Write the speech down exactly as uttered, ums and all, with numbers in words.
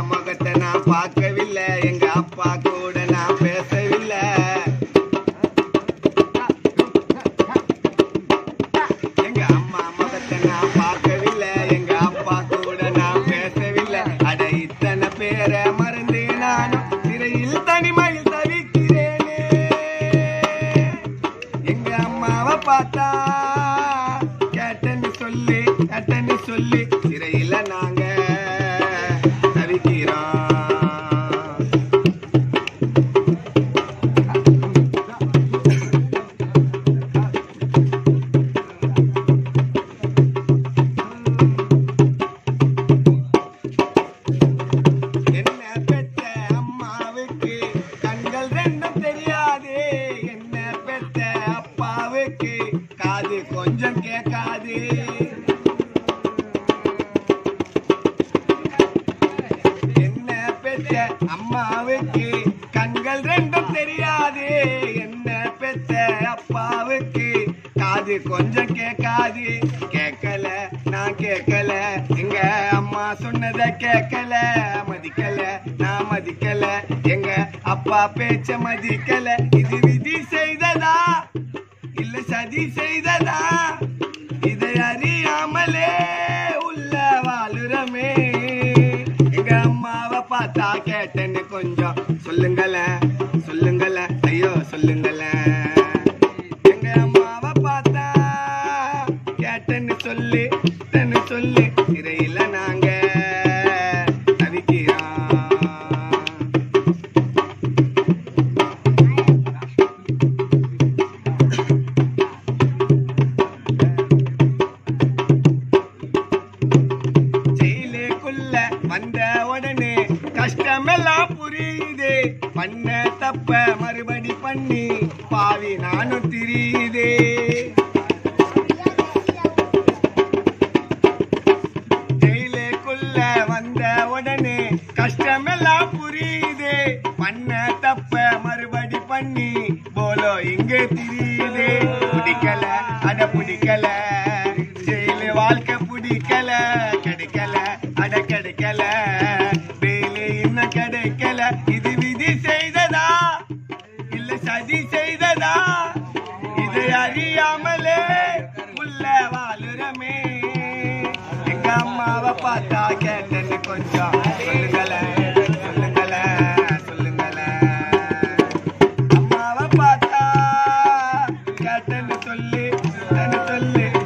முகத்தை நான் பார்க்கவில்லை, எங்க அப்பா கூட நான் பேசவில்லை. எங்க அம்மா முகத்தை நான் பார்க்கவில்லை, எங்க அப்பா கூட நான் பேசவில்லை. அட இத்தனை பேரை மறந்து நானும் சிறையில் தனிமையில் தவிக்கிறேனே. எங்க அம்மாவை பார்த்தா கேட்டன்னு சொல்லி கேட்டன்னு சொல்லி சிறையில் நாங்க தவிக்கிறோம். காது கொஞ்சம் கேட்காது. என்ன பெற்ற அம்மாவுக்கு கண்கள் ரெண்டும் தெரியாது, என்ன பெற்ற அப்பாவுக்கு காது கொஞ்சம் கேட்காது. கேட்கல நான் கேட்கல, எங்க அம்மா சொன்னதை கேட்கல, மதிக்கல நான் மதிக்கல, எங்க அப்பா பேச்ச மதிக்கல. இது விதி செய்ததா இல்ல சதி செய்ததா, இதை அறியாமலே உள்ள வாழுறமே. எங்க அம்மாவை பார்த்தா கேட்டேன்னு கொஞ்சம் சொல்லுங்களேன் சொல்லுங்களேன் ஐயோ சொல்லுங்களேன். எங்க அம்மாவை பார்த்தா கேட்டேன்னு சொல்லி சொல்லி சிறையில நாங்க தவிக்கிறோம். வந்த உடனே கஷ்டமெல்லாம் புரியுது, பண்ண தப்ப மறுபடி பண்ணி பாவி நானும் திரியுதே. ஜெயிலுக்குள்ள வந்த உடனே கஷ்டமெல்லாம் புரியுது, பண்ண தப்ப மறுபடி பண்ணி போலோ இங்கே திரியுது. பிடிக்கல அட பிடிக்கல, ஜெயிலு வாழ்க்கை பிடிக்கல, கிடைக்கல அட கிடைக்கல, வேலை இன்னும் கிடைக்கல. இது விதி செய்ததா இல்ல சதி செய்ததா, இதை அறியாமலே உள்ள வாழுறமே. எங்க அம்மாவை பார்த்தா கேட்டேன்னு கொஞ்சம் சொல்லுங்களேன் சொல்லுங்களேன் சொல்லுங்களேன். அம்மாவை பார்த்தா கேட்டேன்னு சொல்லி சொல்லி